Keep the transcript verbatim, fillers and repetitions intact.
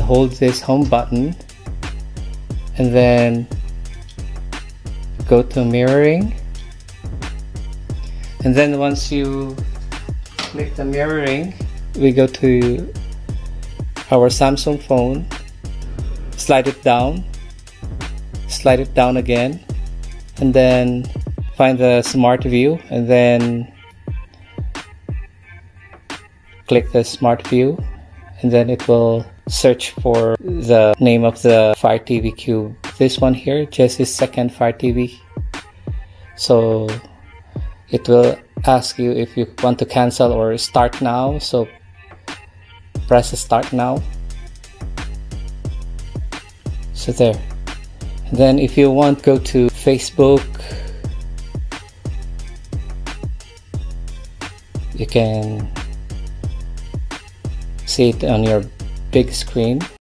hold this home button and then go to mirroring, and then once you click the mirroring, we go to our Samsung phone, slide it down, slide it down again, and then find the smart view, and then click the smart view, and then it will search for the name of the Fire T V Cube. This one here, Jesse's second Fire T V. So it will ask you if you want to cancel or start now. So press start now. So there. And then if you want, go to Facebook. You can see it on your big screen.